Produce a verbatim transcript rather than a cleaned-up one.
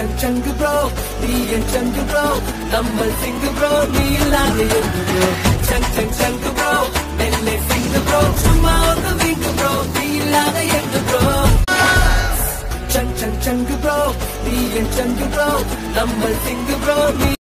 chang chang bro, நீ என் சங்கு bro, நம்ம சிங்கு bro, நீ இல்லாத எங்கு bro. Chang chang chang bro, மெல்லே சிங்கு bro, சும்மா ஒரு wink bro, நீ இல்லாத எங்கு bro. Chang chang chang bro, நீ என் சங்கு bro, நம்ம சிங்கு bro, நீ